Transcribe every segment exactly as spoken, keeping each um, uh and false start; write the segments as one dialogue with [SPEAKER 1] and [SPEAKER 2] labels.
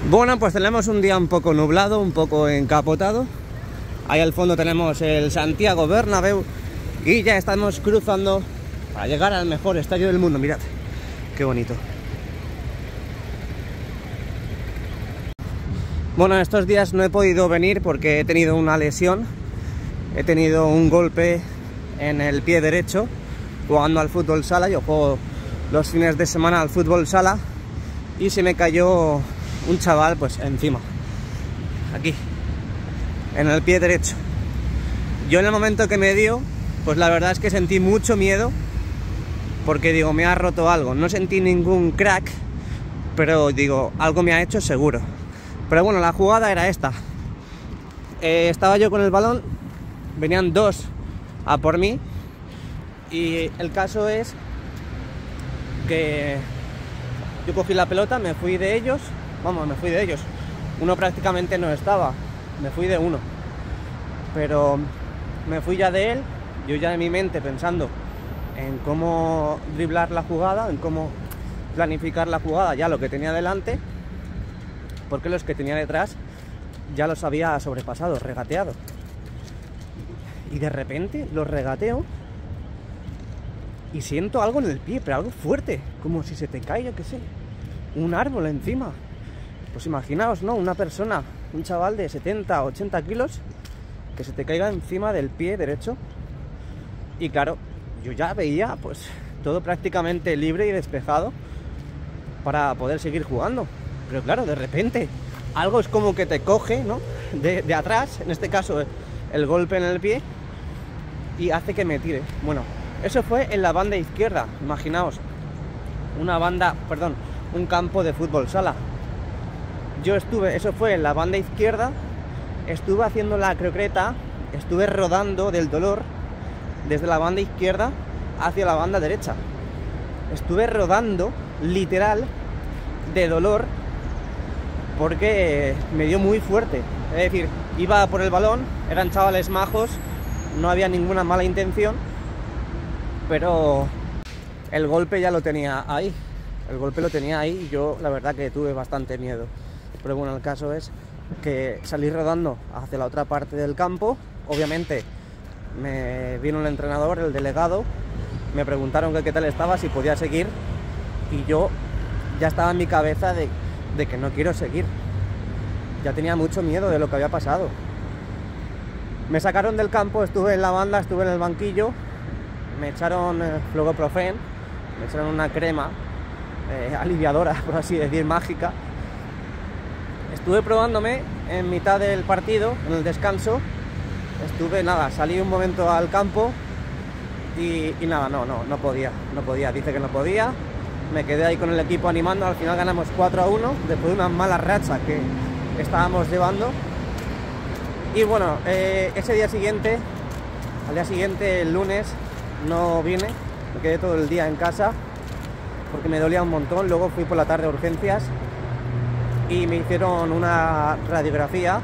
[SPEAKER 1] Bueno, pues tenemos un día un poco nublado, un poco encapotado. Ahí al fondo tenemos el Santiago Bernabéu y ya estamos cruzando para llegar al mejor estadio del mundo. Mirad, qué bonito. Bueno, estos días no he podido venir porque he tenido una lesión. He tenido un golpe en el pie derecho jugando al fútbol sala. Yo juego los fines de semana al fútbol sala y se me cayó un chaval pues encima, aquí, en el pie derecho. Yo en el momento que me dio, pues la verdad es que sentí mucho miedo, porque digo, me ha roto algo. No sentí ningún crack, pero digo, algo me ha hecho seguro. Pero bueno, la jugada era esta. Eh, estaba yo con el balón, venían dos a por mí, y el caso es que yo cogí la pelota, me fui de ellos. Vamos, me fui de ellos. Uno prácticamente no estaba. Me fui de uno. Pero me fui ya de él. Yo ya en mi mente pensando en cómo driblar la jugada, en cómo planificar la jugada, ya lo que tenía delante, porque los que tenía detrás ya los había sobrepasado, regateado. Y de repente los regateo y siento algo en el pie, pero algo fuerte, como si se te cae, yo qué sé, un árbol encima. Pues imaginaos, ¿no? Una persona, un chaval de setenta, ochenta kilos, que se te caiga encima del pie derecho. Y claro, yo ya veía pues todo prácticamente libre y despejado para poder seguir jugando. Pero claro, de repente algo es como que te coge, ¿no? De, de atrás, en este caso el golpe en el pie, y hace que me tire. Bueno, eso fue en la banda izquierda. Imaginaos, una banda, perdón, un campo de fútbol sala. Yo estuve, eso fue en la banda izquierda, estuve haciendo la croqueta, estuve rodando del dolor desde la banda izquierda hacia la banda derecha. Estuve rodando, literal, de dolor, porque me dio muy fuerte. Es decir, iba por el balón, eran chavales majos, no había ninguna mala intención, pero el golpe ya lo tenía ahí. El golpe lo tenía ahí y yo la verdad que tuve bastante miedo. Pero bueno, el caso es que salí rodando hacia la otra parte del campo. Obviamente me vino el entrenador, el delegado, me preguntaron que qué tal estaba, si podía seguir, y yo ya estaba en mi cabeza de, de que no quiero seguir. Ya tenía mucho miedo de lo que había pasado. Me sacaron del campo, estuve en la banda, estuve en el banquillo, me echaron eh, Flugoprofen, me echaron una crema eh, aliviadora, por así decir, mágica. Estuve probándome en mitad del partido, en el descanso. Estuve, nada, salí un momento al campo y, y nada, no, no, no podía, no podía, dice que no podía. Me quedé ahí con el equipo animando, al final ganamos cuatro a uno, después de una mala racha que estábamos llevando. Y bueno, eh, ese día siguiente, al día siguiente, el lunes, no vine, me quedé todo el día en casa porque me dolía un montón. Luego fui por la tarde a urgencias y me hicieron una radiografía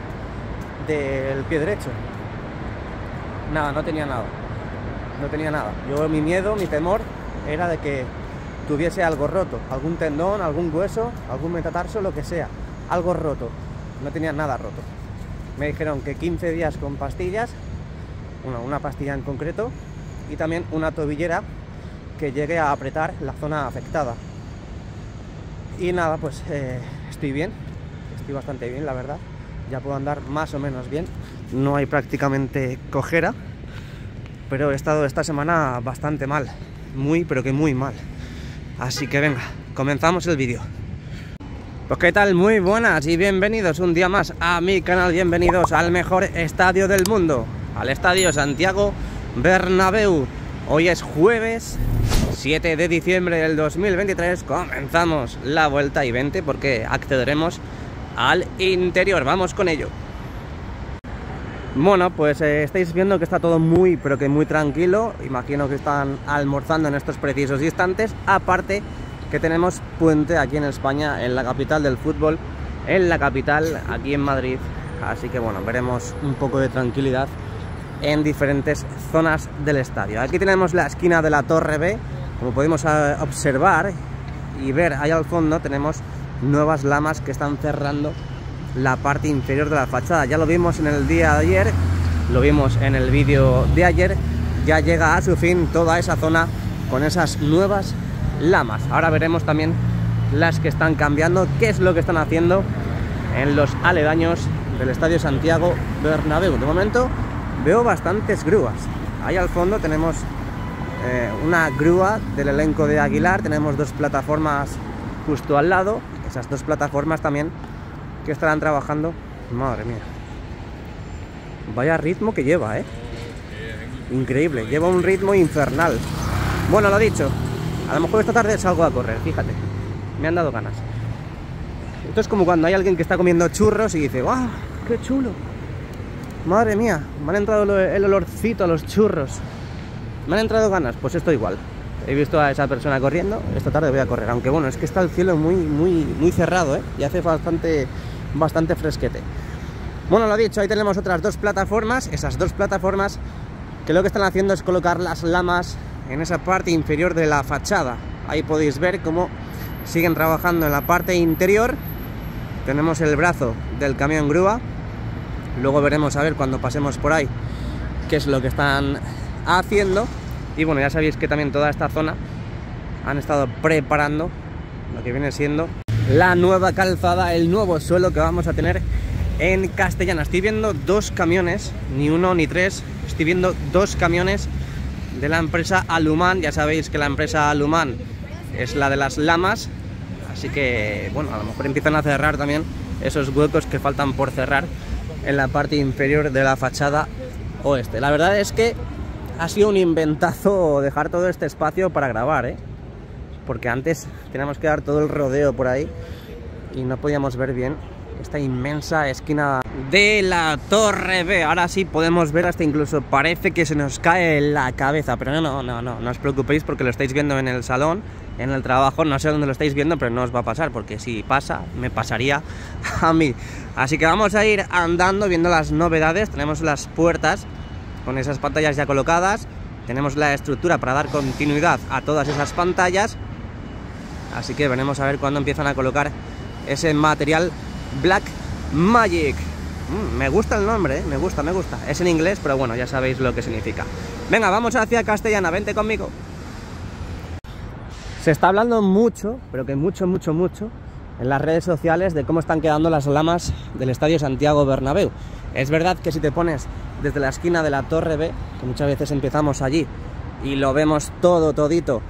[SPEAKER 1] del pie derecho. Nada, no tenía nada, no tenía nada. Yo, mi miedo, mi temor era de que tuviese algo roto, algún tendón, algún hueso, algún metatarso, lo que sea, algo roto. No tenía nada roto. Me dijeron que quince días con pastillas, una, una pastilla en concreto, y también una tobillera que llegue a apretar la zona afectada. Y nada, pues eh, estoy bien, estoy bastante bien, la verdad. Ya puedo andar más o menos bien, no hay prácticamente cojera, pero he estado esta semana bastante mal, muy pero que muy mal. Así que venga, comenzamos el vídeo. Pues qué tal, muy buenas y bienvenidos un día más a mi canal, bienvenidos al mejor estadio del mundo, al estadio Santiago Bernabéu. Hoy es jueves siete de diciembre del dos mil veintitrés, comenzamos la vuelta y veinte porque accederemos al interior, vamos con ello. Bueno, pues eh, estáis viendo que está todo muy pero que muy tranquilo. Imagino que están almorzando en estos precisos instantes. Aparte que tenemos puente aquí en España, en la capital del fútbol, en la capital, aquí en Madrid. Así que bueno, veremos un poco de tranquilidad en diferentes zonas del estadio. Aquí tenemos la esquina de la Torre B, como podemos observar y ver ahí al fondo tenemos nuevas lamas que están cerrando la parte inferior de la fachada. Ya lo vimos en el día de ayer, lo vimos en el vídeo de ayer, ya llega a su fin toda esa zona con esas nuevas lamas. Ahora veremos también las que están cambiando, qué es lo que están haciendo en los aledaños del Estadio Santiago Bernabéu. De momento veo bastantes grúas. Ahí al fondo tenemos eh, una grúa del elenco de Aguilar, tenemos dos plataformas justo al lado, esas dos plataformas también que estarán trabajando. Madre mía, vaya ritmo que lleva, eh increíble, lleva un ritmo infernal. Bueno, lo dicho, a lo mejor esta tarde salgo a correr, fíjate, me han dado ganas. Esto es como cuando hay alguien que está comiendo churros y dice, ¡guau! ¡Qué chulo! Madre mía, me han entrado el olorcito a los churros, me han entrado ganas. Pues esto igual, he visto a esa persona corriendo, esta tarde voy a correr. Aunque bueno, es que está el cielo muy, muy, muy cerrado, ¿eh? Y hace bastante, bastante fresquete. Bueno, lo dicho, ahí tenemos otras dos plataformas, esas dos plataformas que lo que están haciendo es colocar las lamas en esa parte inferior de la fachada. Ahí podéis ver cómo siguen trabajando en la parte interior. Tenemos el brazo del camión grúa. Luego veremos a ver cuando pasemos por ahí qué es lo que están haciendo. Y bueno, ya sabéis que también toda esta zona han estado preparando lo que viene siendo la nueva calzada, el nuevo suelo que vamos a tener en Castellana. Estoy viendo dos camiones, ni uno ni tres, estoy viendo dos camiones de la empresa Aluman. Ya sabéis que la empresa Aluman es la de las lamas, así que bueno, a lo mejor empiezan a cerrar también esos huecos que faltan por cerrar en la parte inferior de la fachada oeste. La verdad es que ha sido un inventazo dejar todo este espacio para grabar, ¿eh? Porque antes teníamos que dar todo el rodeo por ahí y no podíamos ver bien esta inmensa esquina de la Torre B. Ahora sí podemos ver, hasta incluso parece que se nos cae la cabeza, pero no, no, no, no, no os preocupéis porque lo estáis viendo en el salón, en el trabajo. No sé dónde lo estáis viendo, pero no os va a pasar, porque si pasa, me pasaría a mí. Así que vamos a ir andando, viendo las novedades. Tenemos las puertas con esas pantallas ya colocadas, tenemos la estructura para dar continuidad a todas esas pantallas, así que veremos a ver cuándo empiezan a colocar ese material Black Magic. Mm, me gusta el nombre, ¿eh? me gusta, me gusta. Es en inglés, pero bueno, ya sabéis lo que significa. Venga, vamos hacia Castellana, vente conmigo. Se está hablando mucho, pero que mucho, mucho, mucho, en las redes sociales de cómo están quedando las lamas del Estadio Santiago Bernabéu. Es verdad que si te pones desde la esquina de la Torre B, que muchas veces empezamos allí y lo vemos todo, todito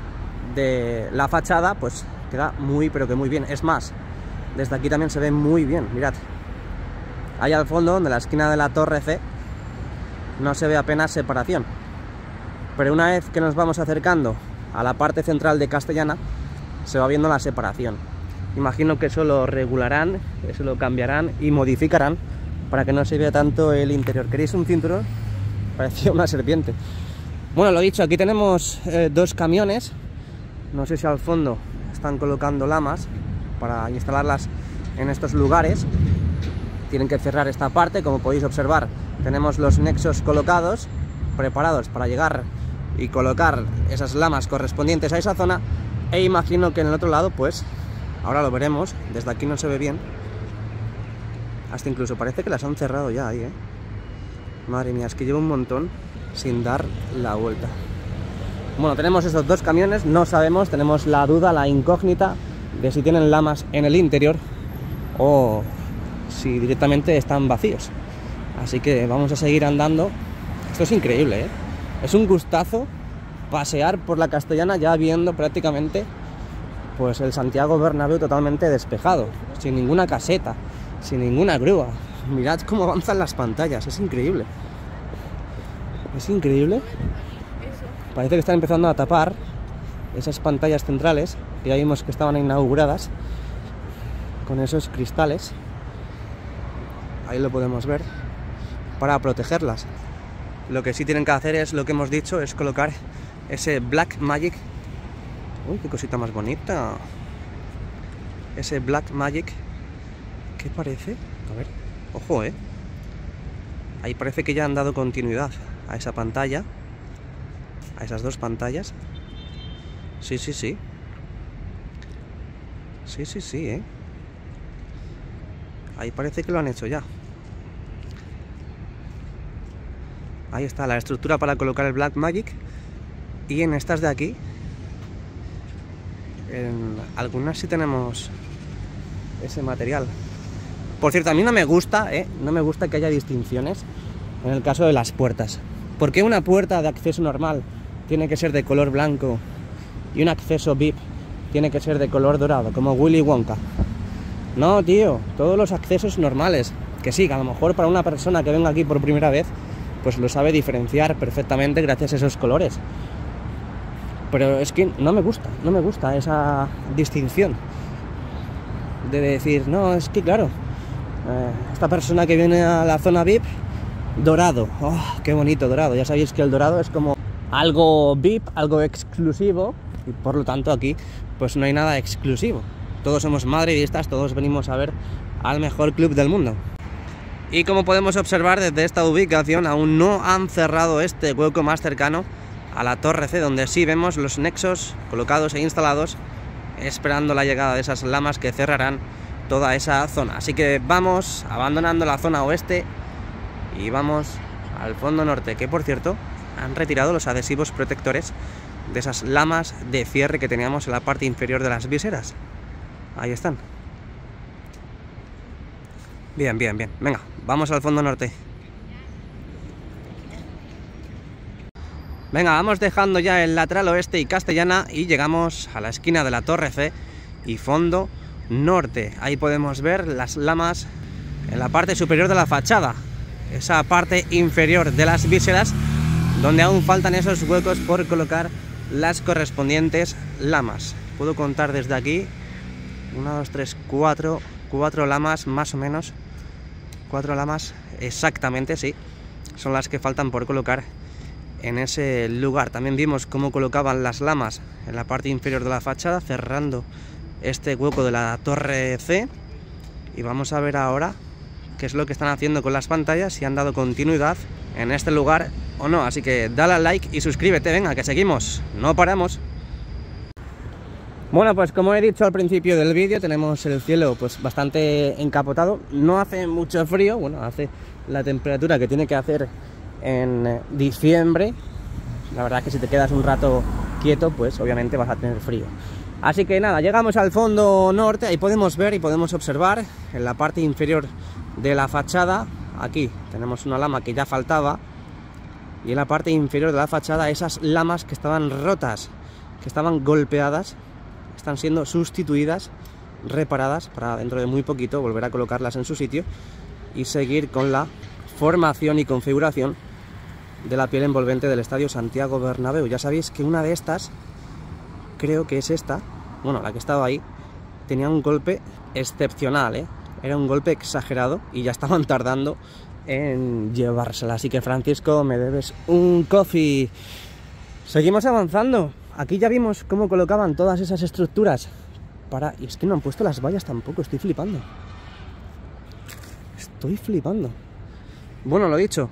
[SPEAKER 1] de la fachada, pues queda muy, pero que muy bien. Es más, desde aquí también se ve muy bien, mirad. Ahí al fondo, de la esquina de la Torre C, no se ve apenas separación. Pero una vez que nos vamos acercando a la parte central de Castellana, se va viendo la separación. Imagino que eso lo regularán, eso lo cambiarán y modificarán para que no se vea tanto el interior. ¿Queréis un cinturón? Parecía una serpiente. Bueno, lo dicho, aquí tenemos eh, dos camiones. No sé si al fondo están colocando lamas para instalarlas en estos lugares. Tienen que cerrar esta parte, como podéis observar. Tenemos los nexos colocados, preparados para llegar y colocar esas lamas correspondientes a esa zona. E imagino que en el otro lado, pues, ahora lo veremos. Desde aquí no se ve bien. Hasta incluso parece que las han cerrado ya ahí, ¿eh? Madre mía, es que llevo un montón sin dar la vuelta. Bueno, tenemos esos dos camiones, no sabemos, tenemos la duda, la incógnita de si tienen lamas en el interior o si directamente están vacíos. Así que vamos a seguir andando. Esto es increíble, ¿eh? Es un gustazo pasear por la Castellana ya viendo prácticamente pues el Santiago Bernabéu totalmente despejado, sin ninguna caseta, sin ninguna grúa. Mirad cómo avanzan las pantallas, es increíble. Es increíble. Parece que están empezando a tapar esas pantallas centrales, que ya vimos que estaban inauguradas, con esos cristales. Ahí lo podemos ver, para protegerlas. Lo que sí tienen que hacer es lo que hemos dicho, es colocar ese Black Magic. Uy, qué cosita más bonita. Ese Black Magic. ¿Qué parece? A ver, ojo, eh. Ahí parece que ya han dado continuidad a esa pantalla, a esas dos pantallas. Sí, sí, sí. Sí, sí, sí, ¿eh? Ahí parece que lo han hecho ya. Ahí está la estructura para colocar el Blackmagic. Y en estas de aquí, en algunas sí tenemos ese material. Por cierto, a mí no me gusta, ¿eh? No me gusta que haya distinciones en el caso de las puertas. ¿Por qué una puerta de acceso normal tiene que ser de color blanco y un acceso V I P tiene que ser de color dorado, como Willy Wonka? No, tío, todos los accesos normales. Que sí, que a lo mejor para una persona que venga aquí por primera vez, pues lo sabe diferenciar perfectamente gracias a esos colores. Pero es que no me gusta, no me gusta esa distinción de decir, no, es que claro, eh, esta persona que viene a la zona V I P, dorado, oh, qué bonito dorado. Ya sabéis que el dorado es como algo V I P, algo exclusivo, y por lo tanto aquí pues no hay nada exclusivo. Todos somos madridistas, todos venimos a ver al mejor club del mundo. Y como podemos observar desde esta ubicación, aún no han cerrado este hueco más cercano a la Torre C, donde sí vemos los nexos colocados e instalados, esperando la llegada de esas lamas que cerrarán toda esa zona. Así que vamos abandonando la zona oeste y vamos al fondo norte, que por cierto han retirado los adhesivos protectores de esas lamas de cierre que teníamos en la parte inferior de las viseras. Ahí están. Bien, bien, bien. Venga, vamos al fondo norte. Venga, vamos dejando ya el lateral oeste y Castellana y llegamos a la esquina de la Torre C y fondo norte. Ahí podemos ver las lamas en la parte superior de la fachada, esa parte inferior de las viseras, donde aún faltan esos huecos por colocar las correspondientes lamas. Puedo contar desde aquí una, dos, tres, cuatro, cuatro lamas más o menos, cuatro lamas exactamente, sí, son las que faltan por colocar en ese lugar. También vimos cómo colocaban las lamas en la parte inferior de la fachada, cerrando este hueco de la Torre C, y vamos a ver ahora qué es lo que están haciendo con las pantallas, si han dado continuidad en este lugar o no. Así que dale al like y suscríbete, venga, que seguimos, no paramos. Bueno, pues como he dicho al principio del vídeo, tenemos el cielo pues bastante encapotado. No hace mucho frío, bueno, hace la temperatura que tiene que hacer en diciembre. La verdad es que si te quedas un rato quieto, pues obviamente vas a tener frío. Así que nada, llegamos al fondo norte, ahí podemos ver y podemos observar en la parte inferior de la fachada, aquí tenemos una lama que ya faltaba, y en la parte inferior de la fachada esas lamas que estaban rotas, que estaban golpeadas, están siendo sustituidas, reparadas, para dentro de muy poquito volver a colocarlas en su sitio y seguir con la formación y configuración de la piel envolvente del Estadio Santiago Bernabéu. Ya sabéis que una de estas, creo que es esta, bueno, la que estaba ahí, tenía un golpe excepcional, ¿eh? Era un golpe exagerado y ya estaban tardando en llevársela. Así que Francisco, me debes un coffee. Seguimos avanzando. Aquí ya vimos cómo colocaban todas esas estructuras para... Y es que no han puesto las vallas tampoco, estoy flipando. Estoy flipando. Bueno, lo dicho.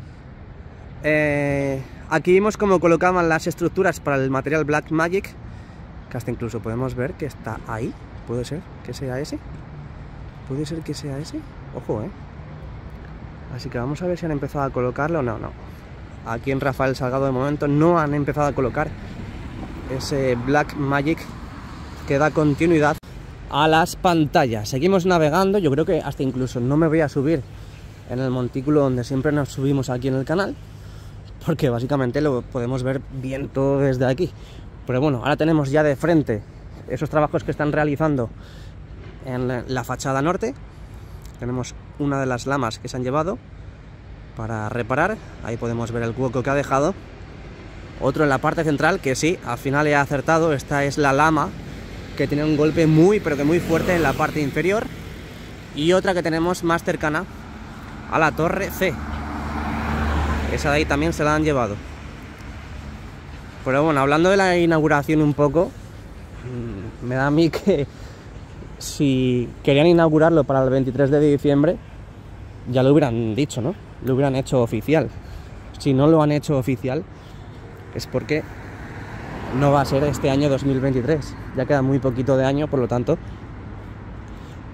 [SPEAKER 1] Eh, aquí vimos cómo colocaban las estructuras para el material Blackmagic, que hasta incluso podemos ver que está ahí. ¿Puede ser que sea ese? ¿Puede ser que sea ese? Ojo, ¿eh? Así que vamos a ver si han empezado a colocarlo. No, no. Aquí en Rafael Salgado de momento no han empezado a colocar ese Blackmagic que da continuidad a las pantallas. Seguimos navegando. Yo creo que hasta incluso no me voy a subir en el montículo donde siempre nos subimos aquí en el canal, porque básicamente lo podemos ver bien todo desde aquí. Pero bueno, ahora tenemos ya de frente esos trabajos que están realizando en la fachada norte. Tenemos una de las lamas que se han llevado para reparar. Ahí podemos ver el hueco que ha dejado. Otro en la parte central, que sí, al final he acertado. Esta es la lama que tiene un golpe muy, pero que muy fuerte en la parte inferior. Y otra que tenemos más cercana a la Torre C. Esa de ahí también se la han llevado. Pero bueno, hablando de la inauguración un poco, me da a mí que si querían inaugurarlo para el veintitrés de diciembre, ya lo hubieran dicho, ¿no? Lo hubieran hecho oficial. Si no lo han hecho oficial, es porque no va a ser este año dos mil veintitrés. Ya queda muy poquito de año, por lo tanto,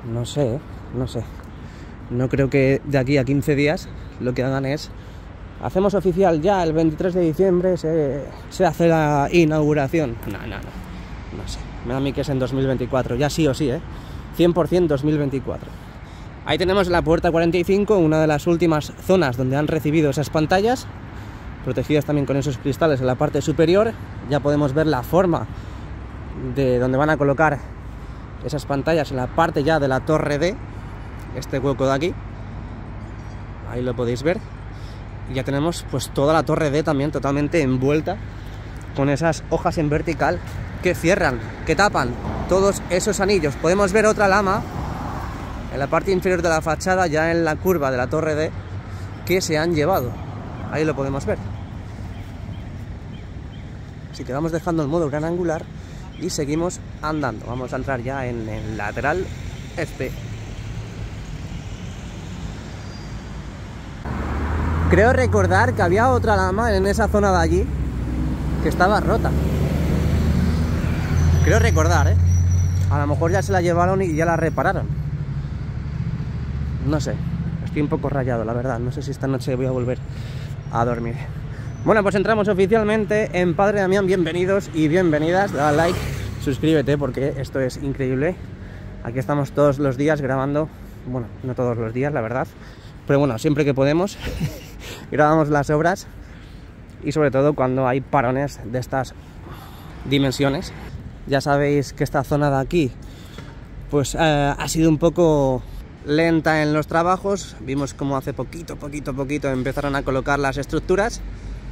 [SPEAKER 1] No sé, ¿eh? no sé. No creo que de aquí a quince días lo que hagan es... Hacemos oficial ya el veintitrés de diciembre, se, se hace la inauguración. No, no, no. No sé. Me da a mí que es en dos mil veinticuatro. Ya sí o sí, ¿eh? cien por cien dos mil veinticuatro. Ahí tenemos la puerta cuarenta y cinco, una de las últimas zonas donde han recibido esas pantallas, protegidas también con esos cristales en la parte superior. Ya podemos ver la forma de donde van a colocar esas pantallas en la parte ya de la torre D, este hueco de aquí. Ahí lo podéis ver. Y ya tenemos pues toda la torre D también totalmente envuelta con esas hojas en vertical que cierran, que tapan todos esos anillos. Podemos ver otra lama en la parte inferior de la fachada, ya en la curva de la torre D, que se han llevado. Ahí lo podemos ver. Así que vamos dejando el modo gran angular y seguimos andando. Vamos a entrar ya en el lateral este. Creo recordar que había otra lama en esa zona de allí que estaba rota. Creo recordar, ¿eh? A lo mejor ya se la llevaron y ya la repararon. No sé, estoy un poco rayado, la verdad. No sé si esta noche voy a volver a dormir. Bueno, pues entramos oficialmente en Padre Damián. Bienvenidos y bienvenidas. Dale like, suscríbete porque esto es increíble. Aquí estamos todos los días grabando. Bueno, no todos los días, la verdad. Pero bueno, siempre que podemos grabamos las obras. Y sobre todo cuando hay parones de estas dimensiones. Ya sabéis que esta zona de aquí pues eh, ha sido un poco lenta en los trabajos. Vimos como hace poquito, poquito, poquito empezaron a colocar las estructuras.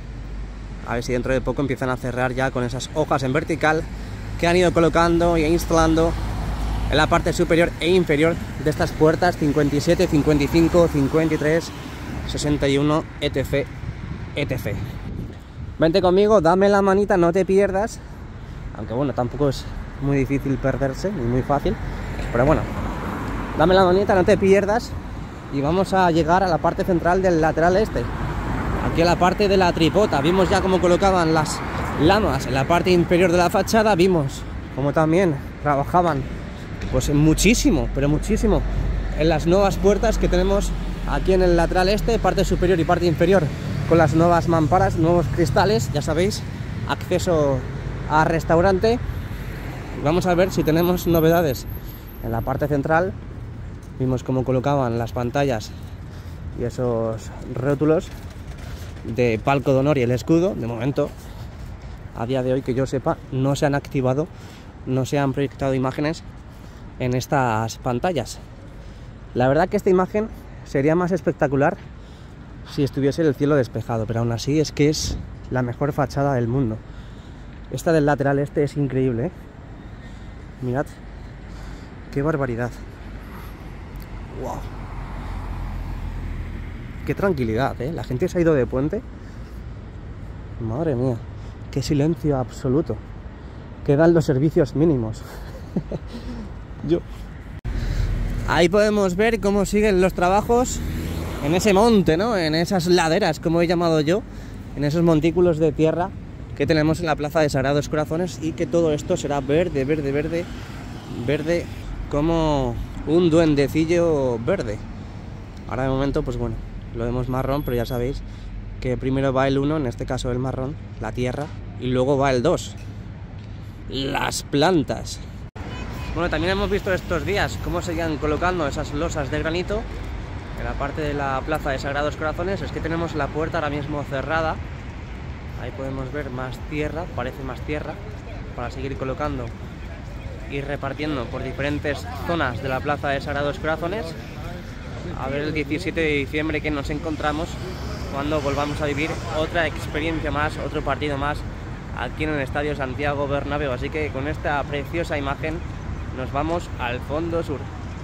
[SPEAKER 1] A ver si dentro de poco empiezan a cerrar ya con esas hojas en vertical que han ido colocando e instalando en la parte superior e inferior de estas puertas cincuenta y siete, cincuenta y cinco, cincuenta y tres, sesenta y uno, etc, etc. Vente conmigo, dame la manita, no te pierdas. Aunque bueno, tampoco es muy difícil perderse, ni muy fácil. Pero bueno, dame la manita, no te pierdas. Y vamos a llegar a la parte central del lateral este. Aquí a la parte de la tripota. Vimos ya cómo colocaban las lamas en la parte inferior de la fachada. Vimos cómo también trabajaban pues muchísimo, pero muchísimo en las nuevas puertas que tenemos aquí en el lateral este, parte superior y parte inferior, con las nuevas mamparas, nuevos cristales, ya sabéis, acceso a restaurante. Vamos a ver si tenemos novedades en la parte central. Vimos cómo colocaban las pantallas y esos rótulos de palco de honor y el escudo. De momento, a día de hoy que yo sepa, no se han activado, no se han proyectado imágenes en estas pantallas. La verdad que esta imagen sería más espectacular si estuviese el cielo despejado, pero aún así es que es la mejor fachada del mundo. Esta del lateral este es increíble, ¿eh? Mirad, qué barbaridad. Wow. Qué tranquilidad, ¿eh? La gente se ha ido de puente. Madre mía, qué silencio absoluto. Quedan los servicios mínimos. Yo. Ahí podemos ver cómo siguen los trabajos en ese monte, ¿no? En esas laderas, como he llamado yo, en esos montículos de tierra que tenemos en la plaza de Sagrados Corazones, y que todo esto será verde, verde, verde, verde, como un duendecillo verde. Ahora de momento, pues bueno, lo vemos marrón, pero ya sabéis que primero va el uno, en este caso el marrón, la tierra, y luego va el dos, las plantas. Bueno, también hemos visto estos días cómo seguían colocando esas losas de granito en la parte de la plaza de Sagrados Corazones. Es que tenemos la puerta ahora mismo cerrada. Ahí podemos ver más tierra, parece más tierra, para seguir colocando y repartiendo por diferentes zonas de la plaza de Sagrados Corazones. A ver el diecisiete de diciembre que nos encontramos, cuando volvamos a vivir otra experiencia más, otro partido más aquí en el Estadio Santiago Bernabéu. Así que con esta preciosa imagen nos vamos al fondo sur.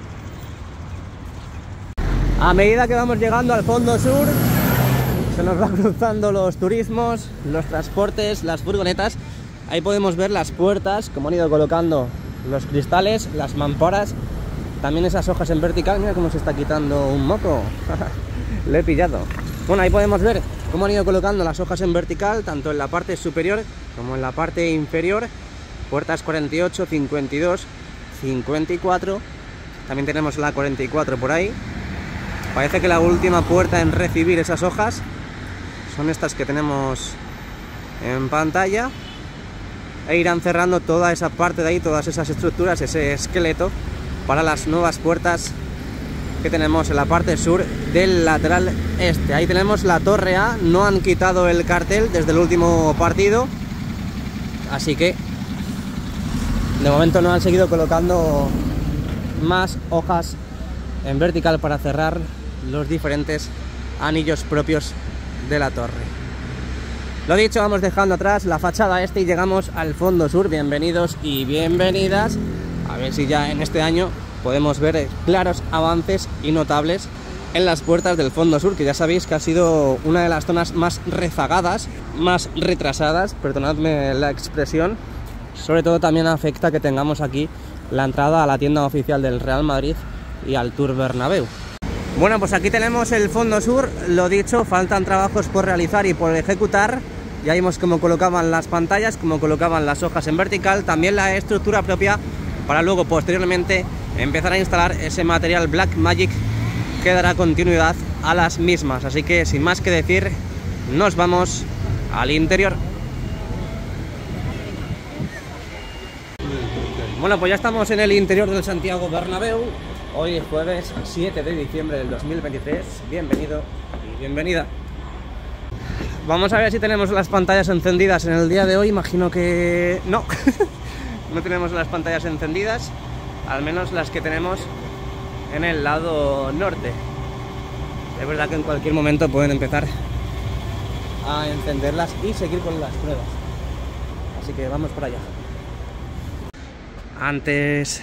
[SPEAKER 1] A medida que vamos llegando al fondo sur, se nos va cruzando los turismos, los transportes, las furgonetas. Ahí podemos ver las puertas, como han ido colocando los cristales, las mamparas, también esas hojas en vertical. Mira cómo se está quitando un moco. Le he pillado. Bueno, ahí podemos ver cómo han ido colocando las hojas en vertical, tanto en la parte superior como en la parte inferior. Puertas cuarenta y ocho, cincuenta y dos, cincuenta y cuatro, también tenemos la cuarenta y cuatro por ahí. Parece que la última puerta en recibir esas hojas son estas que tenemos en pantalla, e irán cerrando toda esa parte de ahí, todas esas estructuras, ese esqueleto, para las nuevas puertas que tenemos en la parte sur del lateral este. Ahí tenemos la torre A, no han quitado el cartel desde el último partido, así que de momento no han seguido colocando más hojas en vertical para cerrar los diferentes anillos propios de la torre. Lo dicho, vamos dejando atrás la fachada este y llegamos al fondo sur. Bienvenidos y bienvenidas. A ver si ya en este año podemos ver claros avances y notables en las puertas del fondo sur, que ya sabéis que ha sido una de las zonas más rezagadas, más retrasadas, perdonadme la expresión. Sobre todo también afecta que tengamos aquí la entrada a la tienda oficial del Real Madrid y al Tour Bernabéu. Bueno, pues aquí tenemos el fondo sur. Lo dicho, faltan trabajos por realizar y por ejecutar. Ya vimos cómo colocaban las pantallas, cómo colocaban las hojas en vertical, también la estructura propia, para luego posteriormente empezar a instalar ese material Blackmagic que dará continuidad a las mismas. Así que sin más que decir, nos vamos al interior. Bueno, pues ya estamos en el interior del Santiago Bernabéu. Hoy es jueves siete de diciembre del dos mil veintitrés. Bienvenido y bienvenida. Vamos a ver si tenemos las pantallas encendidas en el día de hoy. Imagino que no. No tenemos las pantallas encendidas, al menos las que tenemos en el lado norte. Es verdad que en cualquier momento pueden empezar a encenderlas y seguir con las pruebas. Así que vamos por allá. Antes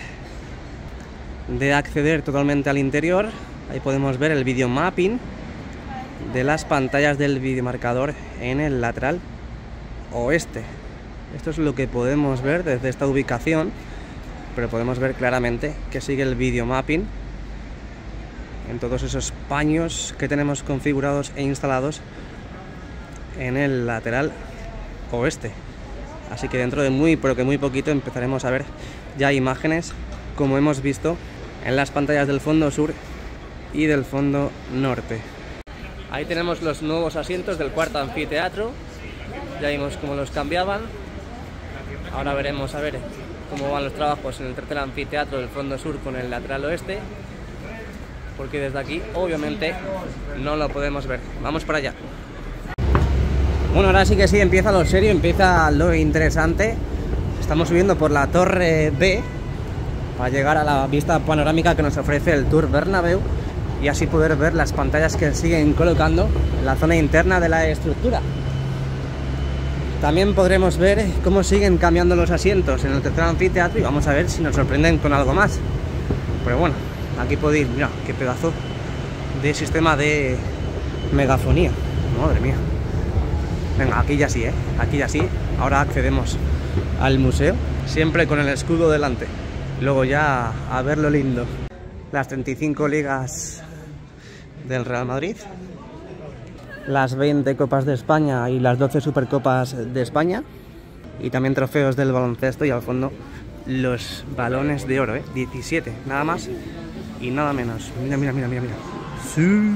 [SPEAKER 1] de acceder totalmente al interior, ahí podemos ver el video mapping de las pantallas del videomarcador en el lateral oeste. Esto es lo que podemos ver desde esta ubicación, pero podemos ver claramente que sigue el video mapping en todos esos paños que tenemos configurados e instalados en el lateral oeste. Así que dentro de muy, pero que muy poquito, empezaremos a ver ya imágenes como hemos visto en las pantallas del fondo sur y del fondo norte. Ahí tenemos los nuevos asientos del cuarto anfiteatro. Ya vimos cómo los cambiaban. Ahora veremos a ver cómo van los trabajos en el tercer anfiteatro del fondo sur con el lateral oeste, porque desde aquí obviamente no lo podemos ver. Vamos para allá. Bueno, ahora sí que sí, empieza lo serio, empieza lo interesante. Estamos subiendo por la torre B para llegar a la vista panorámica que nos ofrece el Tour Bernabéu y así poder ver las pantallas que siguen colocando en la zona interna de la estructura. También podremos ver cómo siguen cambiando los asientos en el tercer anfiteatro y vamos a ver si nos sorprenden con algo más. Pero bueno, aquí podéis, mira, qué pedazo de sistema de megafonía. Madre mía. Venga, aquí ya sí, ¿eh? Aquí ya sí. Ahora accedemos al museo, siempre con el escudo delante. Luego ya a ver lo lindo. Las treinta y cinco ligas del Real Madrid, las veinte Copas de España y las doce Supercopas de España, y también trofeos del baloncesto, y al fondo los balones de oro, ¿eh? diecisiete, nada más y nada menos. Mira, mira, mira, mira, mira. Sí.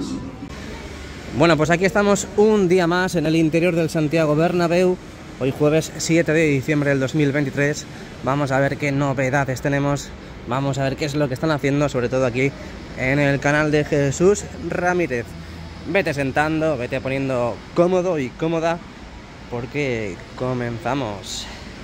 [SPEAKER 1] Bueno, pues aquí estamos un día más en el interior del Santiago Bernabéu. Hoy jueves siete de diciembre del dos mil veintitrés. Vamos a ver qué novedades tenemos. Vamos a ver qué es lo que están haciendo, sobre todo aquí en el canal de Jesús Ramírez. Vete sentando, vete poniendo cómodo y cómoda, porque comenzamos.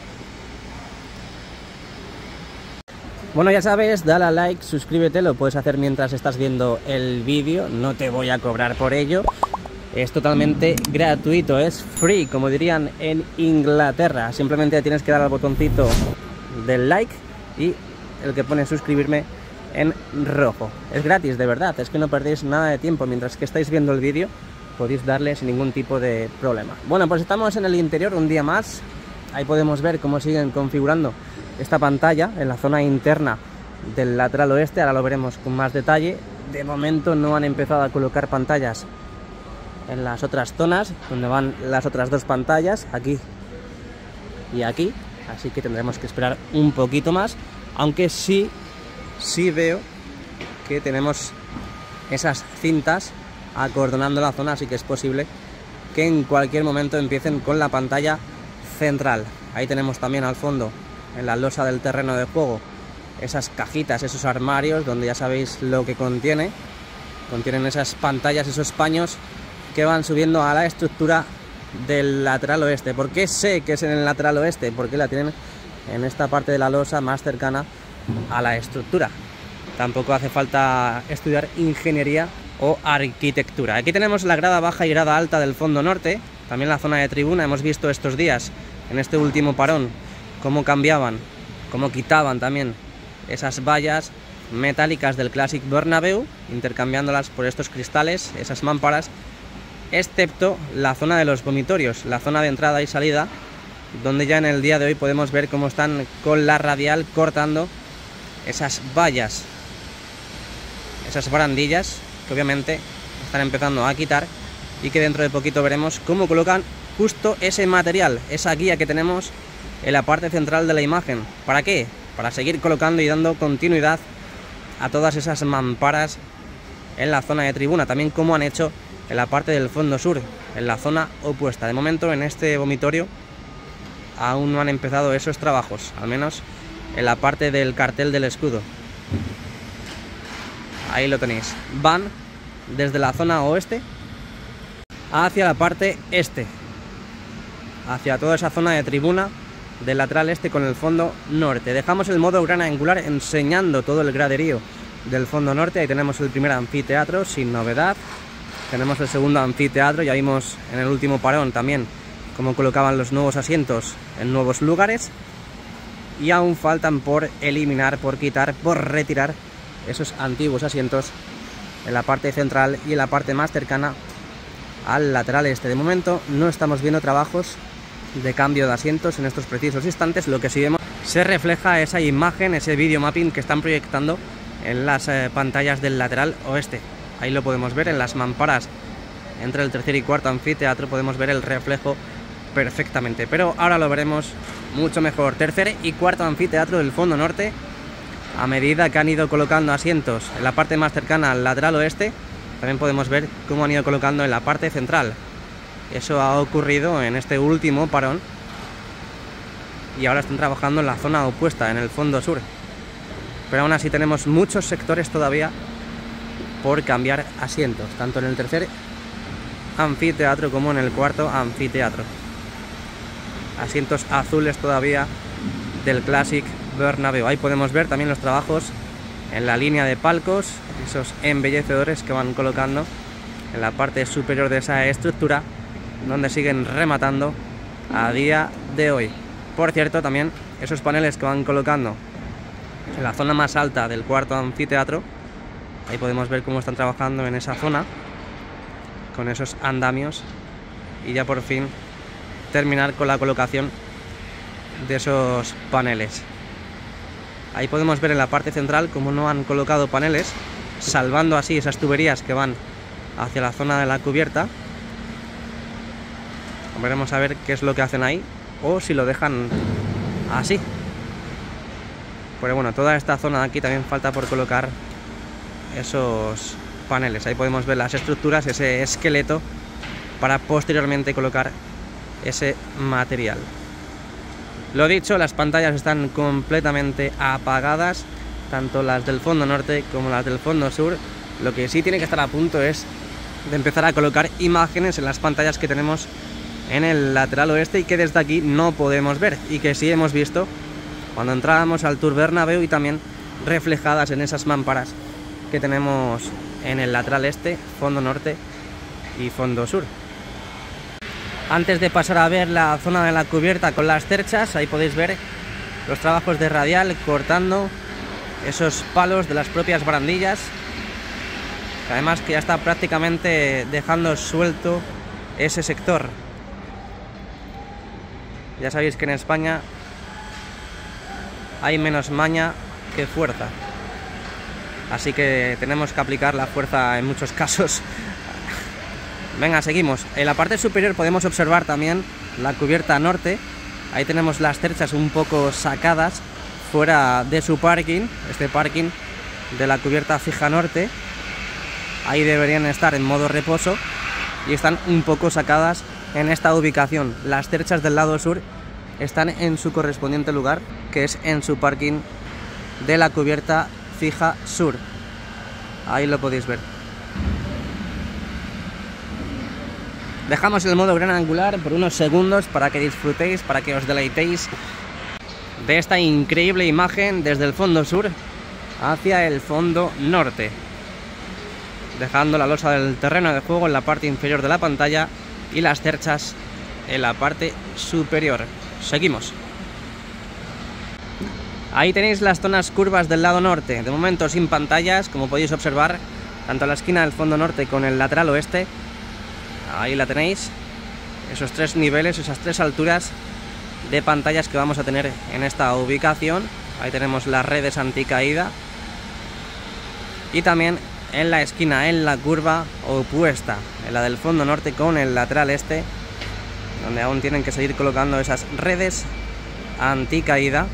[SPEAKER 1] Bueno, ya sabes, dale a like, suscríbete, lo puedes hacer mientras estás viendo el vídeo, no te voy a cobrar por ello. Es totalmente gratuito, es free, como dirían en Inglaterra. Simplemente tienes que dar al botoncito del like y el que pone suscribirme en rojo. Es gratis, de verdad, es que no perdéis nada de tiempo. Mientras que estáis viendo el vídeo, podéis darle sin ningún tipo de problema. Bueno, pues estamos en el interior un día más. Ahí podemos ver cómo siguen configurando esta pantalla en la zona interna del lateral oeste. Ahora lo veremos con más detalle. De momento no han empezado a colocar pantallas en las otras zonas donde van las otras dos pantallas, aquí y aquí, así que tendremos que esperar un poquito más, aunque sí sí veo que tenemos esas cintas acordonando la zona, así que es posible que en cualquier momento empiecen con la pantalla central. Ahí tenemos también al fondo, en la losa del terreno de juego, esas cajitas, esos armarios donde ya sabéis lo que contiene. Contienen esas pantallas, esos paños que van subiendo a la estructura del lateral oeste. ¿Por qué sé que es en el lateral oeste? Porque la tienen en esta parte de la losa más cercana a la estructura. Tampoco hace falta estudiar ingeniería o arquitectura. Aquí tenemos la grada baja y grada alta del fondo norte, también la zona de tribuna. Hemos visto estos días, en este último parón, cómo cambiaban, cómo quitaban también esas vallas metálicas del Clásic Bernabéu, intercambiándolas por estos cristales, esas mámparas, excepto la zona de los vomitorios, la zona de entrada y salida, donde ya en el día de hoy podemos ver cómo están con la radial cortando esas vallas, esas barandillas que obviamente están empezando a quitar, y que dentro de poquito veremos cómo colocan justo ese material, esa guía que tenemos en la parte central de la imagen. ¿Para qué? Para seguir colocando y dando continuidad a todas esas mamparas en la zona de tribuna, también como han hecho en la parte del fondo sur, en la zona opuesta. De momento en este vomitorio aún no han empezado esos trabajos, al menos en la parte del cartel del escudo. Ahí lo tenéis, van desde la zona oeste hacia la parte este, hacia toda esa zona de tribuna del lateral este con el fondo norte. Dejamos el modo gran angular enseñando todo el graderío del fondo norte. Ahí tenemos el primer anfiteatro sin novedad, tenemos el segundo anfiteatro, ya vimos en el último parón también cómo colocaban los nuevos asientos en nuevos lugares, y aún faltan por eliminar, por quitar, por retirar esos antiguos asientos en la parte central y en la parte más cercana al lateral este. De momento no estamos viendo trabajos de cambio de asientos en estos precisos instantes. Lo que sí vemos se refleja esa imagen, ese video mapping que están proyectando en las eh, pantallas del lateral oeste. Ahí lo podemos ver en las mamparas entre el tercer y cuarto anfiteatro, podemos ver el reflejo perfectamente, pero ahora lo veremos mucho mejor. Tercer y cuarto anfiteatro del fondo norte, a medida que han ido colocando asientos en la parte más cercana al lateral oeste, también podemos ver cómo han ido colocando en la parte central. Eso ha ocurrido en este último parón y ahora están trabajando en la zona opuesta, en el fondo sur. Pero aún así tenemos muchos sectores todavía por cambiar asientos, tanto en el tercer anfiteatro como en el cuarto anfiteatro. Asientos azules todavía del Clásic Bernabéu. Ahí podemos ver también los trabajos en la línea de palcos, esos embellecedores que van colocando en la parte superior de esa estructura, donde siguen rematando a día de hoy. Por cierto, también esos paneles que van colocando en la zona más alta del cuarto anfiteatro, ahí podemos ver cómo están trabajando en esa zona con esos andamios, y ya por fin terminar con la colocación de esos paneles. Ahí podemos ver en la parte central cómo no han colocado paneles, salvando así esas tuberías que van hacia la zona de la cubierta. Veremos a ver qué es lo que hacen ahí, o si lo dejan así. Pero bueno, toda esta zona de aquí también falta por colocar esos paneles. Ahí podemos ver las estructuras, ese esqueleto, para posteriormente colocar ese material. Lo dicho, las pantallas están completamente apagadas, tanto las del fondo norte como las del fondo sur. Lo que sí tiene que estar a punto es de empezar a colocar imágenes en las pantallas que tenemos en el lateral oeste y que desde aquí no podemos ver, y que sí hemos visto cuando entrábamos al Tour Bernabéu, y también reflejadas en esas mámparas que tenemos en el lateral este, fondo norte y fondo sur. Antes de pasar a ver la zona de la cubierta con las cerchas, ahí podéis ver los trabajos de radial cortando esos palos de las propias barandillas, además que ya está prácticamente dejando suelto ese sector. Ya sabéis que en España hay menos maña que fuerza, así que tenemos que aplicar la fuerza en muchos casos. Venga, seguimos. En la parte superior podemos observar también la cubierta norte. Ahí tenemos las cerchas un poco sacadas fuera de su parking. Este parking de la cubierta fija norte. Ahí deberían estar en modo reposo y están un poco sacadas en esta ubicación. Las cerchas del lado sur están en su correspondiente lugar, que es en su parking de la cubierta fija sur. Ahí lo podéis ver. Dejamos el modo gran angular por unos segundos para que disfrutéis, para que os deleitéis de esta increíble imagen desde el fondo sur hacia el fondo norte, dejando la losa del terreno de juego en la parte inferior de la pantalla y las cerchas en la parte superior. Seguimos. Ahí tenéis las zonas curvas del lado norte, de momento sin pantallas, como podéis observar, tanto la esquina del fondo norte con el lateral oeste. Ahí la tenéis, esos tres niveles, esas tres alturas de pantallas que vamos a tener en esta ubicación. Ahí tenemos las redes anticaída y también en la esquina, en la curva opuesta, en la del fondo norte con el lateral este, donde aún tienen que seguir colocando esas redes anticaída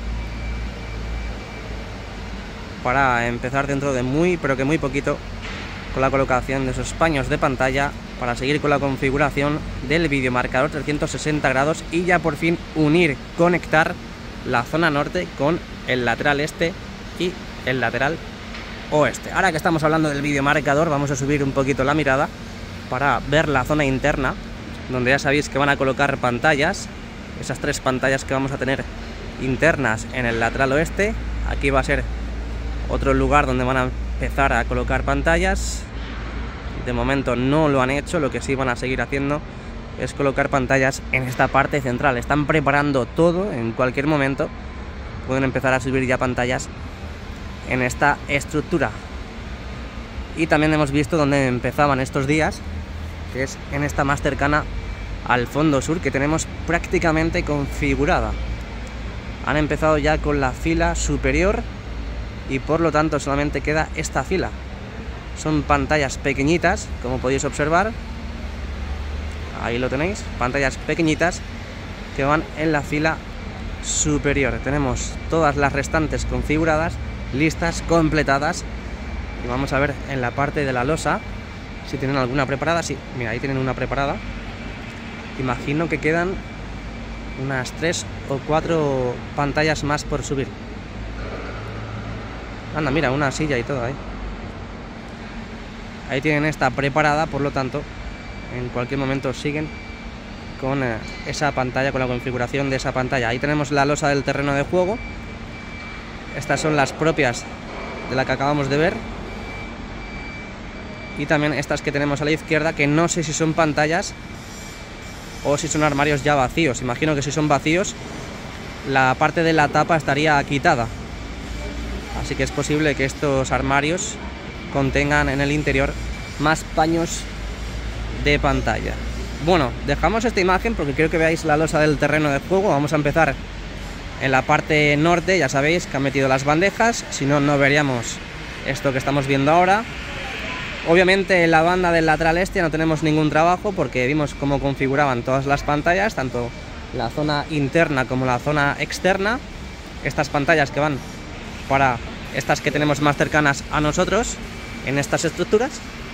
[SPEAKER 1] para empezar dentro de muy, pero que muy poquito, con la colocación de esos paños de pantalla para seguir con la configuración del videomarcador trescientos sesenta grados y ya por fin unir, conectar la zona norte con el lateral este y el lateral oeste. Ahora que estamos hablando del videomarcador, vamos a subir un poquito la mirada para ver la zona interna, donde ya sabéis que van a colocar pantallas, esas tres pantallas que vamos a tener internas en el lateral oeste. Aquí va a ser otro lugar donde van a empezar a colocar pantallas. De momento no lo han hecho, lo que sí van a seguir haciendo es colocar pantallas en esta parte central. Están preparando todo, en cualquier momento pueden empezar a subir ya pantallas en esta estructura. Y también hemos visto dónde empezaban estos días, que es en esta más cercana al fondo sur, que tenemos prácticamente configurada. Han empezado ya con la fila superior y por lo tanto solamente queda esta fila. Son pantallas pequeñitas, como podéis observar. Ahí lo tenéis, pantallas pequeñitas que van en la fila superior. Tenemos todas las restantes configuradas, listas, completadas. Y vamos a ver en la parte de la losa si tienen alguna preparada. Sí, mira, ahí tienen una preparada. Imagino que quedan unas tres o cuatro pantallas más por subir. Anda, mira, una silla y todo ahí. Ahí tienen esta preparada, por lo tanto, en cualquier momento siguen con eh, esa pantalla, con la configuración de esa pantalla. Ahí tenemos la losa del terreno de juego. Estas son las propias de la que acabamos de ver. Y también estas que tenemos a la izquierda, que no sé si son pantallas o si son armarios ya vacíos. Imagino que si son vacíos, la parte de la tapa estaría quitada. Así que es posible que estos armarios contengan en el interior más paños de pantalla. Bueno, dejamos esta imagen porque quiero que veáis la losa del terreno de juego. Vamos a empezar en la parte norte. Ya sabéis que han metido las bandejas, si no, no veríamos esto que estamos viendo ahora. Obviamente en la banda del lateral este no tenemos ningún trabajo porque vimos cómo configuraban todas las pantallas, tanto la zona interna como la zona externa. Estas pantallas que van para estas que tenemos más cercanas a nosotros en estas estructuras,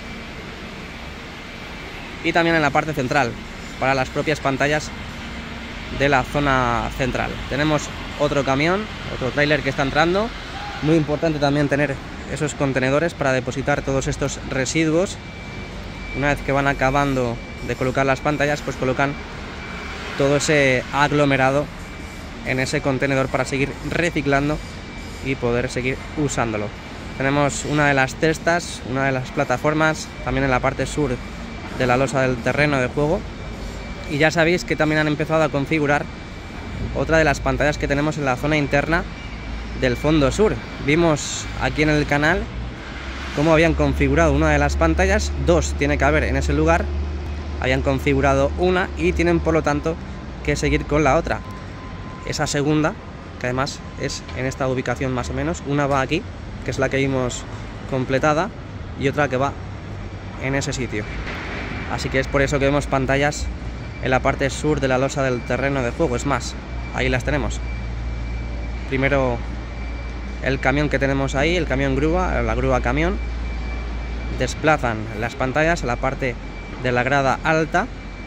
[SPEAKER 1] y también en la parte central para las propias pantallas de la zona central. Tenemos otro camión, otro tráiler que está entrando. Muy importante también tener esos contenedores para depositar todos estos residuos. Una vez que van acabando de colocar las pantallas, pues colocan todo ese aglomerado en ese contenedor para seguir reciclando y poder seguir usándolo. Tenemos una de las cestas, una de las plataformas, también en la parte sur de la losa del terreno de juego. Y ya sabéis que también han empezado a configurar otra de las pantallas que tenemos en la zona interna del fondo sur. Vimos aquí en el canal cómo habían configurado una de las pantallas, dos tiene que haber en ese lugar, habían configurado una y tienen por lo tanto que seguir con la otra. Esa segunda, que además es en esta ubicación más o menos, una va aquí, que es la que vimos completada, y otra que va en ese sitio. Así que es por eso que vemos pantallas en la parte sur de la losa del terreno de juego. Es más, ahí las tenemos. Primero el camión que tenemos ahí, el camión grúa, la grúa camión. Desplazan las pantallas a la parte de la grada alta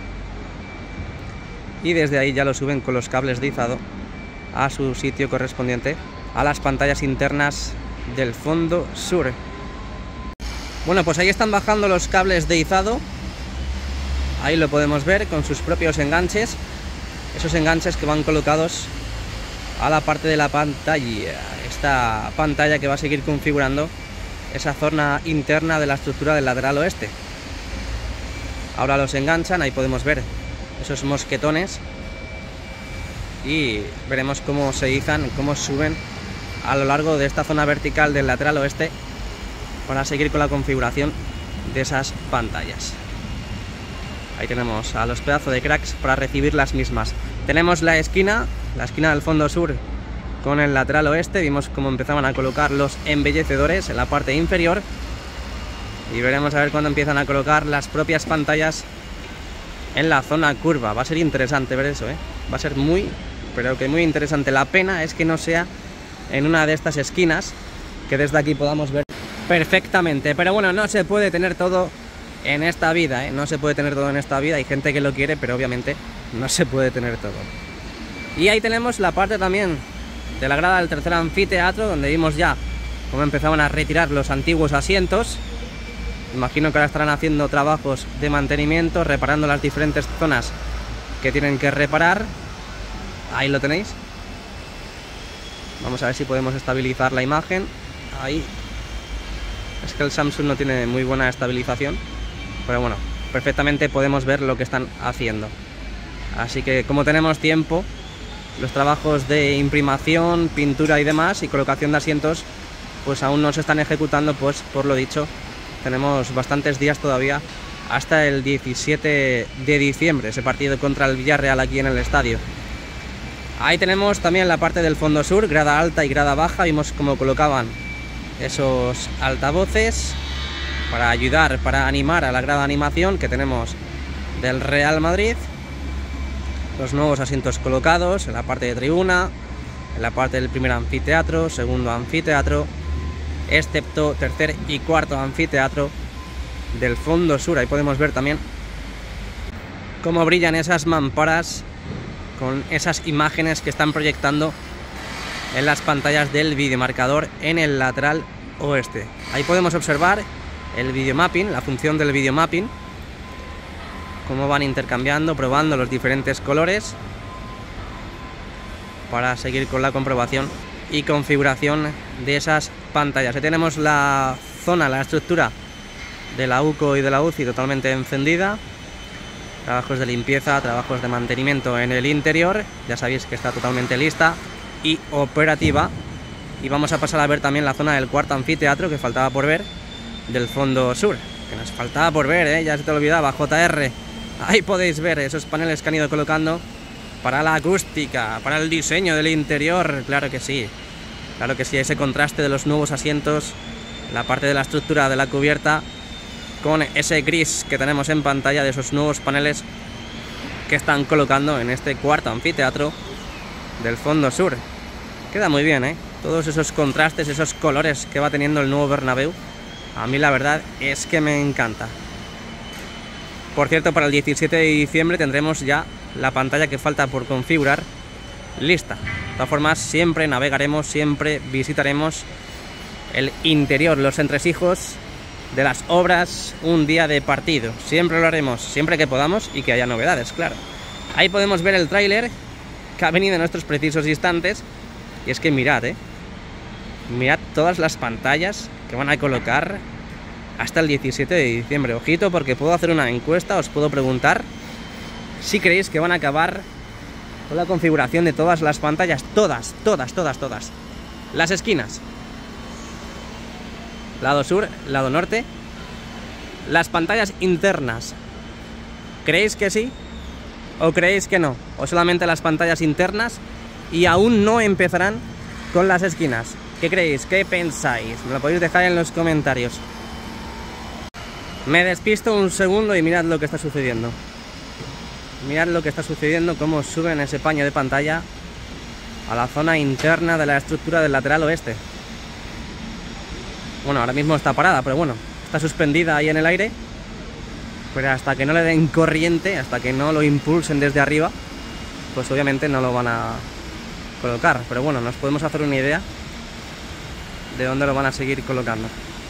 [SPEAKER 1] y desde ahí ya lo suben con los cables de izado a su sitio correspondiente a las pantallas internas del fondo sur. Bueno, pues ahí están bajando los cables de izado. Ahí lo podemos ver con sus propios enganches, esos enganches que van colocados a la parte de la pantalla, esta pantalla que va a seguir configurando esa zona interna de la estructura del lateral oeste. Ahora los enganchan, ahí podemos ver esos mosquetones y veremos cómo se izan, cómo suben a lo largo de esta zona vertical del lateral oeste para seguir con la configuración de esas pantallas. Ahí tenemos a los pedazos de cracks para recibir las mismas. Tenemos la esquina, la esquina del fondo sur con el lateral oeste. Vimos cómo empezaban a colocar los embellecedores en la parte inferior y veremos a ver cuándo empiezan a colocar las propias pantallas en la zona curva. Va a ser interesante ver eso, ¿eh? Va a ser muy, pero que muy interesante. La pena es que no sea en una de estas esquinas, que desde aquí podamos ver perfectamente. Pero bueno, no se puede tener todo en esta vida, ¿eh? No se puede tener todo en esta vida. Hay gente que lo quiere, pero obviamente no se puede tener todo. Y ahí tenemos la parte también de la grada del tercer anfiteatro, donde vimos ya cómo empezaban a retirar los antiguos asientos. Imagino que ahora estarán haciendo trabajos de mantenimiento, reparando las diferentes zonas que tienen que reparar. Ahí lo tenéis. Vamos a ver si podemos estabilizar la imagen. Ahí. Es que el Samsung no tiene muy buena estabilización, pero bueno, perfectamente podemos ver lo que están haciendo. Así que como tenemos tiempo, los trabajos de imprimación, pintura y demás, y colocación de asientos, pues aún no se están ejecutando, pues por lo dicho, tenemos bastantes días todavía hasta el diecisiete de diciembre, ese partido contra el Villarreal aquí en el estadio. Ahí tenemos también la parte del fondo sur, grada alta y grada baja. Vimos cómo colocaban esos altavoces para ayudar, para animar a la grada animación que tenemos del Real Madrid. Los nuevos asientos colocados en la parte de tribuna, en la parte del primer anfiteatro, segundo anfiteatro, excepto tercer y cuarto anfiteatro del fondo sur. Ahí podemos ver también cómo brillan esas mamparas con esas imágenes que están proyectando en las pantallas del videomarcador en el lateral oeste. Ahí podemos observar el videomapping, la función del videomapping, cómo van intercambiando, probando los diferentes colores para seguir con la comprobación y configuración de esas pantallas. Ahí tenemos la zona, la estructura de la U C O y de la U C I totalmente encendida. Trabajos de limpieza, trabajos de mantenimiento en el interior. Ya sabéis que está totalmente lista y operativa. Y vamos a pasar a ver también la zona del cuarto anfiteatro que faltaba por ver, del fondo sur, que nos faltaba por ver, ¿eh? Ya se te olvidaba, J R. Ahí podéis ver esos paneles que han ido colocando para la acústica, para el diseño del interior. Claro que sí, claro que sí, ese contraste de los nuevos asientos, la parte de la estructura de la cubierta con ese gris que tenemos en pantalla de esos nuevos paneles que están colocando en este cuarto anfiteatro del fondo sur. Queda muy bien, ¿eh? Todos esos contrastes, esos colores que va teniendo el nuevo Bernabéu, a mí la verdad es que me encanta. Por cierto, para el diecisiete de diciembre tendremos ya la pantalla que falta por configurar lista. De todas formas, siempre navegaremos, siempre visitaremos el interior, los entresijos de las obras un día de partido. Siempre lo haremos, siempre que podamos y que haya novedades, claro. Ahí podemos ver el tráiler que ha venido en nuestros precisos instantes. Y es que mirad, eh. Mirad todas las pantallas que van a colocar hasta el diecisiete de diciembre. Ojito, porque puedo hacer una encuesta, os puedo preguntar si creéis que van a acabar con la configuración de todas las pantallas. Todas, todas, todas, todas. Las esquinas. Lado sur, lado norte. Las pantallas internas. ¿Creéis que sí? ¿O creéis que no? ¿O solamente las pantallas internas y aún no empezarán con las esquinas? ¿Qué creéis? ¿Qué pensáis? Me lo podéis dejar en los comentarios. Me despisto un segundo y mirad lo que está sucediendo. Mirad lo que está sucediendo, cómo suben ese paño de pantalla a la zona interna de la estructura del lateral oeste. Bueno, ahora mismo está parada, pero bueno, está suspendida ahí en el aire. Pero hasta que no le den corriente, hasta que no lo impulsen desde arriba, pues obviamente no lo van a colocar. Pero bueno, nos podemos hacer una idea de dónde lo van a seguir colocando.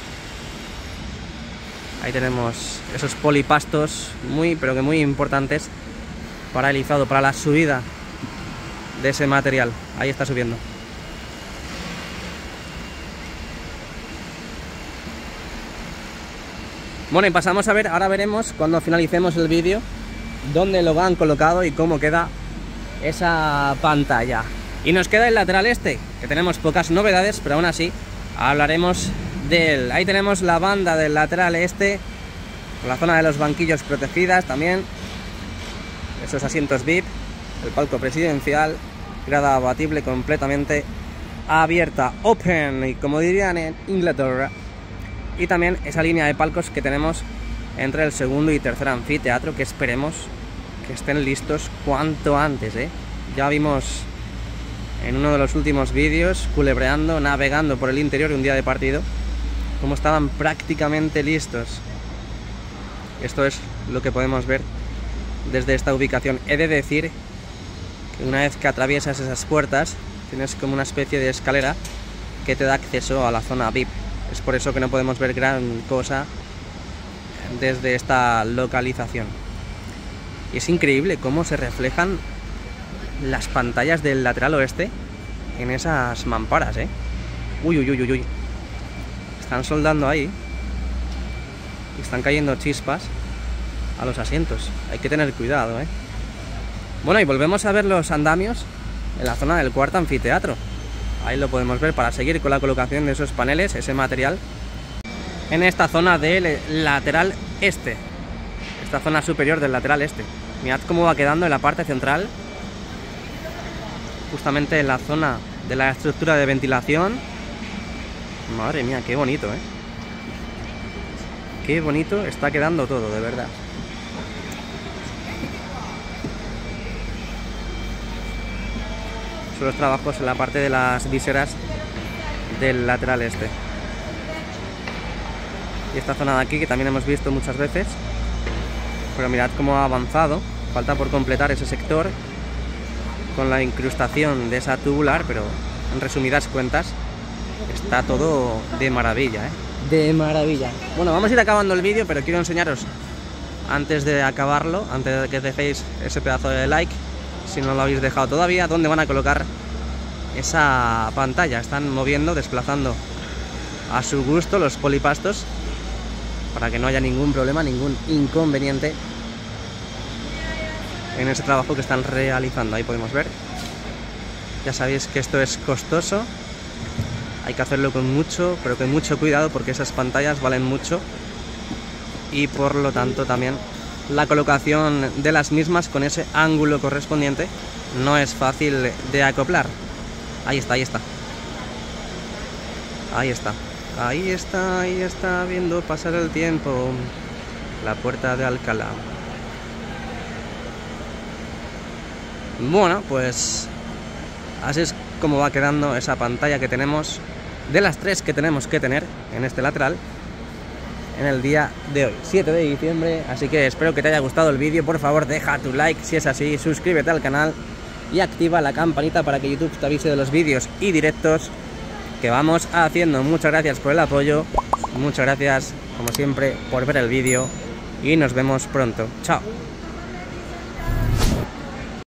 [SPEAKER 1] Ahí tenemos esos polipastos muy, pero que muy importantes para el izado, para la subida de ese material. Ahí está subiendo. Bueno, y pasamos a ver, ahora veremos cuando finalicemos el vídeo dónde lo han colocado y cómo queda esa pantalla. Y nos queda el lateral este, que tenemos pocas novedades, pero aún así hablaremos de él. Ahí tenemos la banda del lateral este, con la zona de los banquillos protegidas también, esos asientos V I P, el palco presidencial, grada abatible completamente abierta, open, y como dirían en Inglaterra. Y también esa línea de palcos que tenemos entre el segundo y tercer anfiteatro, que esperemos que estén listos cuanto antes, ¿eh? Ya vimos en uno de los últimos vídeos, culebreando, navegando por el interior un día de partido, cómo estaban prácticamente listos. Esto es lo que podemos ver desde esta ubicación. He de decir que una vez que atraviesas esas puertas, tienes como una especie de escalera que te da acceso a la zona V I P. Es por eso que no podemos ver gran cosa desde esta localización. Y es increíble cómo se reflejan las pantallas del lateral oeste en esas mamparas, ¿eh? Uy, uy, uy, uy, uy. Están soldando ahí. Y están cayendo chispas a los asientos. Hay que tener cuidado, ¿eh? Bueno, y volvemos a ver los andamios en la zona del cuarto anfiteatro. Ahí lo podemos ver para seguir con la colocación de esos paneles, ese material, en esta zona del lateral este, esta zona superior del lateral este. Mirad cómo va quedando en la parte central, justamente en la zona de la estructura de ventilación. Madre mía, qué bonito, ¿eh? Qué bonito está quedando todo, de verdad. Son los trabajos en la parte de las viseras del lateral este. Y esta zona de aquí, que también hemos visto muchas veces. Pero mirad cómo ha avanzado. Falta por completar ese sector con la incrustación de esa tubular, pero en resumidas cuentas está todo de maravilla, ¿eh? De maravilla. Bueno, vamos a ir acabando el vídeo, pero quiero enseñaros, antes de acabarlo, antes de que dejéis ese pedazo de like, si no lo habéis dejado todavía, dónde van a colocar esa pantalla. Están moviendo, desplazando a su gusto los polipastos para que no haya ningún problema, ningún inconveniente en ese trabajo que están realizando. Ahí podemos ver. Ya sabéis que esto es costoso, hay que hacerlo con mucho, pero con mucho cuidado, porque esas pantallas valen mucho y por lo tanto también la colocación de las mismas con ese ángulo correspondiente no es fácil de acoplar. Ahí está, ahí está. Ahí está. Ahí está, ahí está, viendo pasar el tiempo. La puerta de Alcalá. Bueno, pues así es como va quedando esa pantalla que tenemos, de las tres que tenemos que tener en este lateral, en el día de hoy, siete de diciembre. Así que espero que te haya gustado el vídeo. Por favor, deja tu like si es así, suscríbete al canal y activa la campanita para que YouTube te avise de los vídeos y directos que vamos haciendo. Muchas gracias por el apoyo, muchas gracias como siempre por ver el vídeo y nos vemos pronto. Chao.